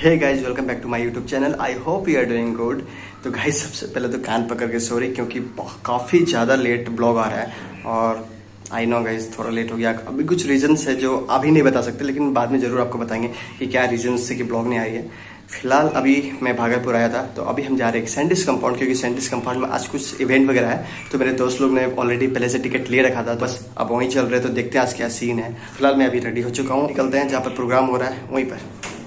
Hey guys, welcome back to my YouTube channel. I hope you are doing good. तो guys सबसे पहले तो कान पकड़ के सॉरी, क्योंकि काफ़ी ज़्यादा लेट ब्लॉग आ रहा है और आई नो गाइज थोड़ा लेट हो गया। अभी कुछ रीजंस है जो अभी नहीं बता सकते, लेकिन बाद में ज़रूर आपको बताएंगे कि क्या रीजंस से कि ब्लॉग नहीं आई है। फिलहाल अभी मैं भागलपुर आया था, तो अभी हम जा रहे हैं सैंडिस कंपाउंड, क्योंकि सैंडिस कंपाउंड में आज कुछ इवेंट वगैरह है। तो मेरे दोस्त लोग ने ऑलरेडी पहले से टिकट ले रखा था, बस अब वहीं चल रहे, तो देखते हैं आज क्या सीन है। फिलहाल मैं अभी रेडी हो चुका हूँ, निकलते हैं जहाँ पर प्रोग्राम हो रहा है वहीं पर।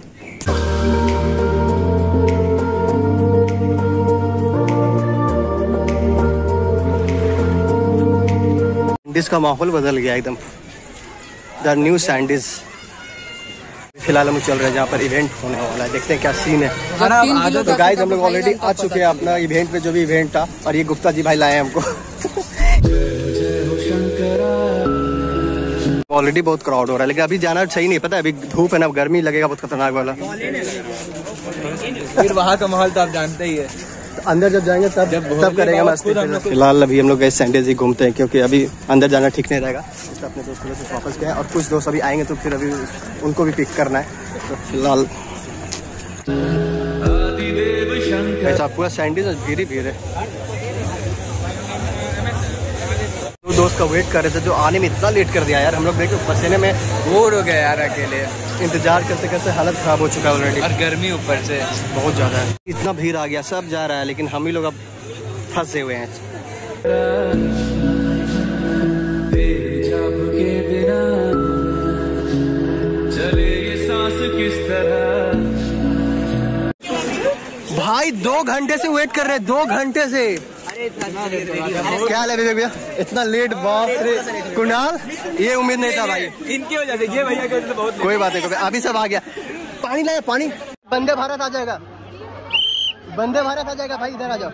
सैंडिस का माहौल बदल गया एकदम, द न्यू सैंडिस। फिलहाल हम चल रहे हैं जहाँ पर इवेंट होने वाला है, देखते हैं क्या सीन है। तो गाइस हम लोग ऑलरेडी आ चुके हैं अपना इवेंट पे, जो भी इवेंट था, और ये गुप्ता जी भाई लाए हमको। ऑलरेडी बहुत क्राउड हो रहा है, लेकिन अभी जाना सही नहीं, पता है अभी धूप है ना, गर्मी लगेगा बहुत खतरनाक वाला। फिर वहाँ का माहौल तो आप जानते ही है, अंदर जब जाएंगे तब करेंगे मस्ती। फिलहाल अभी हम लोग गए सैंडिस ही घूमते हैं, क्योंकि अभी अंदर जाना ठीक नहीं रहेगा। तो अपने दोस्तों से वापस गए और कुछ दोस्त अभी आएंगे, तो फिर अभी उनको भी पिक करना है। तो फिलहाल ऐसा पूरा सैंडिस भीड़ ही भीड़ है। दो दोस्त का वेट कर रहे थे, जो आने में इतना लेट कर दिया यार। हम लोग देखे पसीने में बोर हो गए यार, अकेले इंतजार करते करते हालत खराब हो चुका है ऑलरेडी, और गर्मी ऊपर से बहुत ज़्यादा है। इतना भीड़ आ गया, सब जा रहा है, लेकिन हम ही लोग अब फंसे हुए हैं। भाई 2 घंटे से वेट कर रहे हैं, 2 घंटे से। क्या है भैया इतना लेट? बाप रे कुणाल, ये उम्मीद नहीं था भाई। इनकी वजह से, ये भैया की वजह से बहुत। कोई बात है, अभी सब आ गया। पानी लाया, पानी। वंदे भारत आ जाएगा, वंदे भारत आ जाएगा भाई, इधर आ जाओ।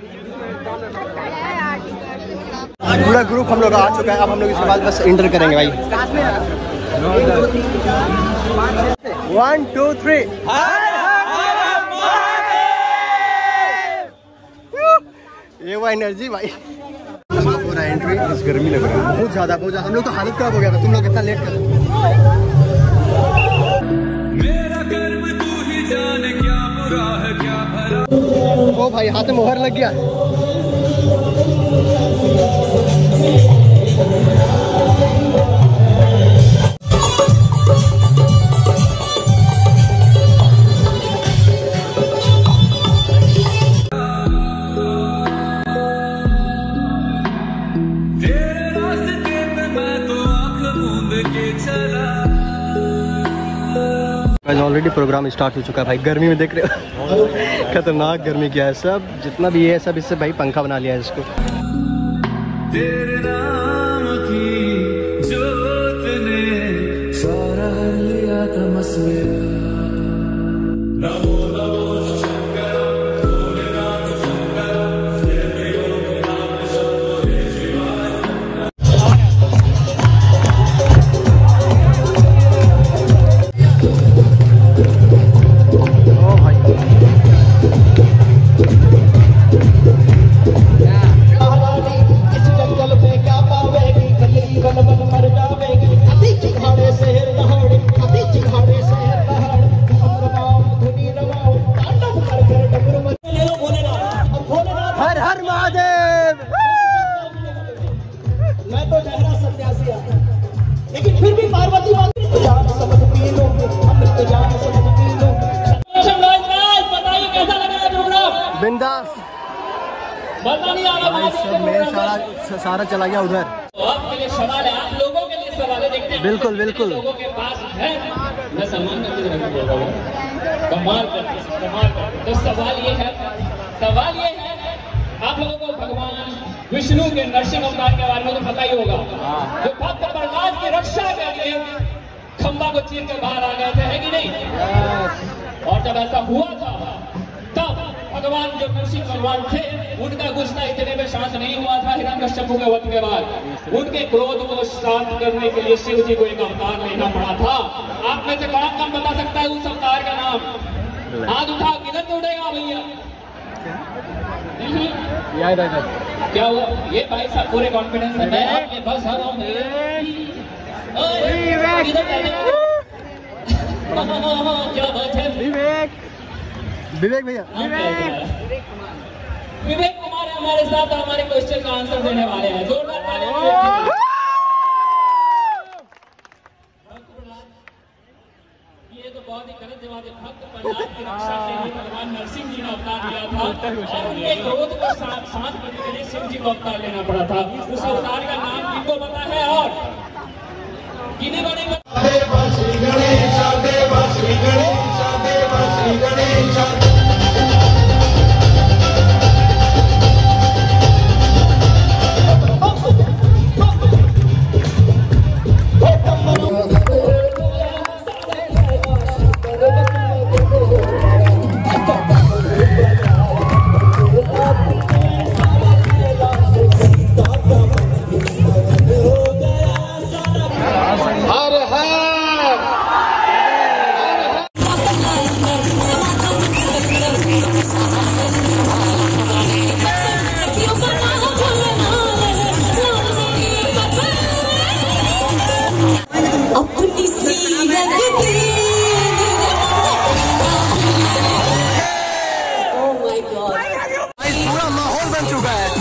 पूरा ग्रुप हम लोग आ चुका है, अब हम लोग इसके बाद बस इंटर करेंगे भाई। 1 2 3 ये वो एनर्जी भाई। हो रहा है एंट्री, बस गर्मी लग रहा है बहुत ज्यादा, बहुत ज्यादा। हम लोग तो हालत खराब हो गया था, तुम लोग इतना लेट कर। मेरा कर्म तू ही जाने, क्या बुरा है क्या भला। ओ भाई हाथ में मोहर लग गया। ऑलरेडी प्रोग्राम स्टार्ट हो चुका है भाई। गर्मी में देख रहे हो खतरनाक गर्मी क्या है। सब जितना भी है सब इससे भाई पंखा बना लिया है इसको। तेरे नाम की जोत ने सारा लिया था मसमेरा। सारा चला गया उधर। तो आपके लिए सवाल है, आप लोगों के लिए सवाल है, देखते हैं बिल्कुल बिल्कुल लोगों के पास है। मैं सम्मान करके कमाल करते। तो सवाल ये है, आप लोगों को भगवान विष्णु के नरसिंह अवतार के बारे में तो पता ही होगा, जो भक्त प्रहलाद की रक्षा के लिए खंबा को चीर के बाहर आ गए थे, है कि नहीं? और जब ऐसा हुआ था तब भगवान जो नरसिंह भगवान थे, उनका गुस्सा इतने में शांत नहीं हुआ था हिरण्यकश्यप के वध के बाद। उनके क्रोध को शांत करने के लिए शिव जी को एक अवतार लेना पड़ा था। आप में से कौन बता सकता है उस अवतार का नाम? हाथ उठा, किधर से उठेगा भैया? क्या हुआ? ये भाई साहब पूरे कॉन्फिडेंस है, मैं आपके बस आ रहा हूँ। विवेक भैया, विवेक कुमार हमारे साथ हमारे क्वेश्चन का आंसर देने वाले हैं। जोरदार तालियां। ये तो बहुत ही गलत जवाब है। भक्त प्रहलाद की रक्षा के लिए भगवान नरसिंह जी ने अवतार लिया था और उनके क्रोध को शांत करने के लिए शिव जी को अवतार लेना पड़ा था। उस अवतार का नाम किनको पता है? और किन्हीं को नहीं पता? पूरा माहौल बन चुका है।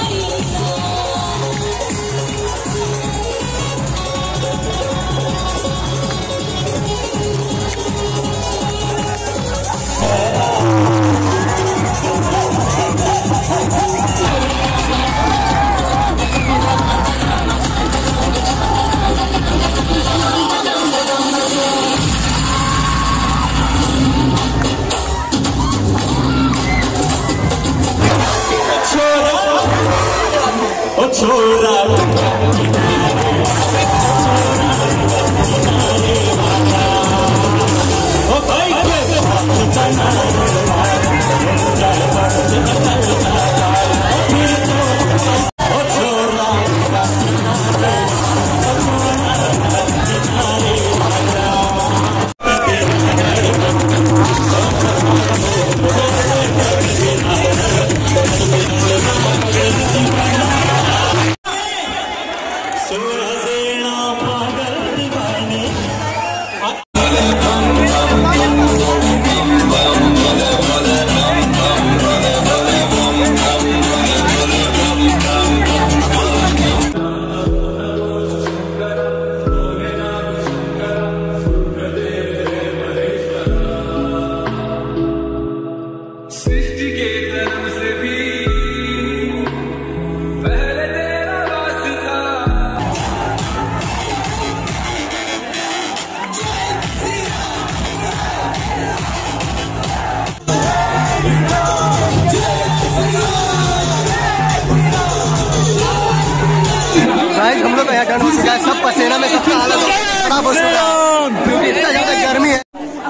हम लोग यहाँ हो चुका है, सब पसीना में सबका हालत खराब हो चुका है क्योंकि इतना ज्यादा गर्मी है।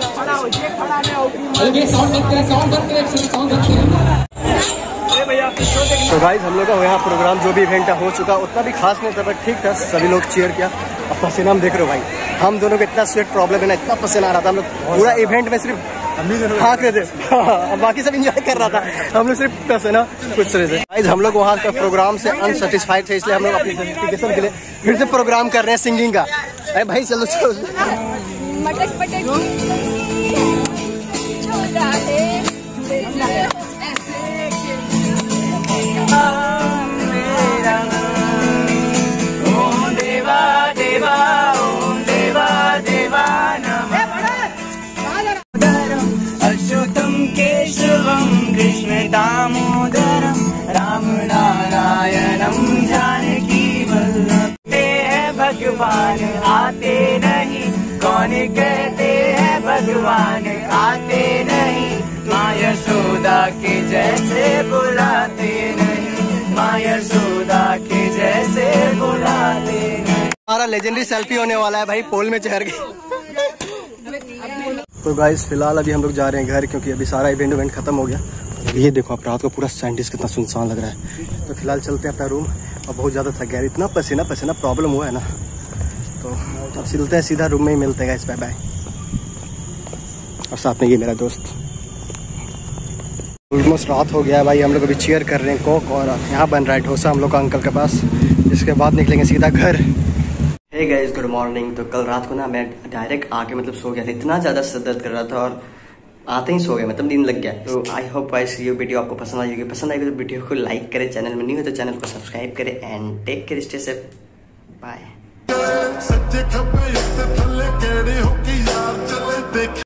तो गाइस हम लोग का यहाँ प्रोग्राम जो भी इवेंट हो चुका, उतना भी खास नहीं था बट ठीक था, सभी लोग चीयर किया। अब पसीना हम देख रहे हो भाई, हम दोनों को इतना स्वेट प्रॉब्लम है ना, इतना पसीना आ रहा था। हम लोग पूरा इवेंट में सिर्फ भाग रहे थे, बाकी सब एंजॉय कर रहा था, हम लोग सिर्फ पसीना कुछ रहे थे। गाइस हम लोग वहाँ का प्रोग्राम से अनसेटिस्फाइड थे, इसलिए हम लोग अपनी सर्टिफिकेशन के लिए फिर से प्रोग्राम कर रहे हैं सिंगिंग का। अरे भाई चलो चलो कृष्ण दामोदरम राम नारायणम जानकी वल्लभते हैं भगवान आते नहीं, कौन कहते हैं भगवान आते नहीं, माँ यशोदा के जैसे बुलाते नहीं, माँ यशोदा के जैसे बुलाते नहीं। हमारा लेजेंडरी सेल्फी होने वाला है भाई, पोल में चढ़ गए। तो गाइस फिलहाल अभी हम लोग जा रहे हैं घर, क्योंकि अभी सारा इवेंट खत्म हो गया। ये देखो आप रात को पूरा साइंटिस्ट कितना सुनसान लग रहा है। तो फिलहाल चलते हैं अपना रूम, और बहुत ज़्यादा थक गया, इतना पसीना प्रॉब्लम हुआ है ना। तो अब चलते हैं सीधा रूम में ही मिलते हैं गाइस, बाय बाय। और साथ में ये मेरा दोस्त। ऑलमोस्ट रात हो गया है भाई, हम लोग अभी चीयर कर रहे हैं कोक, और यहाँ बन रहा है डोसा हम लोग का अंकल के पास। इसके बाद निकलेंगे सीधा घर। Hey guys good morning. तो कल रात को ना मैं डायरेक्ट आके मतलब सो गया था, इतना ज़्यादा सर दर्द कर रहा था, और आते ही सो गए, मतलब नींद लग गया। तो आई होप गाइस ये वीडियो आपको पसंद आई होगी। पसंद आएगी तो वीडियो को लाइक करें, चैनल में नहीं हो तो चैनल को सब्सक्राइब करें and take care, stay safe, bye.